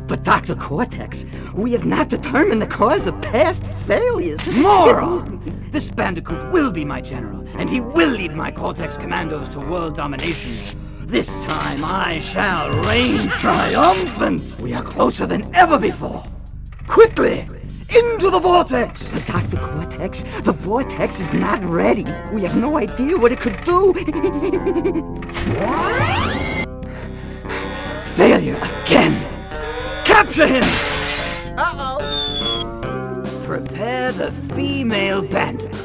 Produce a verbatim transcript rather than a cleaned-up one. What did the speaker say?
But Doctor Cortex, we have not determined the cause of past failures. Moron! This Bandicoot will be my general, and he will lead my Cortex commandos to world domination. This time I shall reign triumphant. We are closer than ever before. Quickly, into the vortex! But Doctor Cortex, the vortex is not ready. We have no idea what it could do. Failure again. Capture him! Uh-oh. Prepare the female bandit.